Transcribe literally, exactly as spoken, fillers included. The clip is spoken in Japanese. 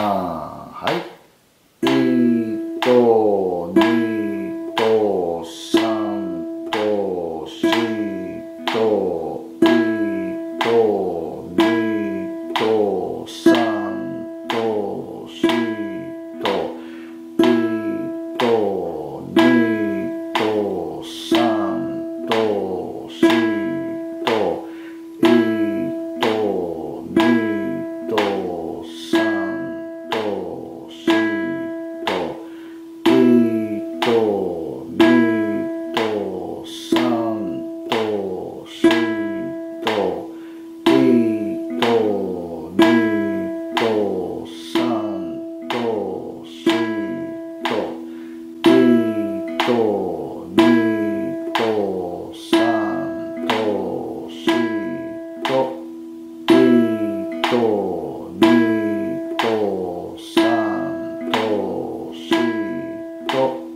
あーはい。いとにとさんとしといとにとさんとしといとにとさんとしといとにとさんとしといとにとさんとしといとにとさんとしといとにとさんとしといとにとさんとしと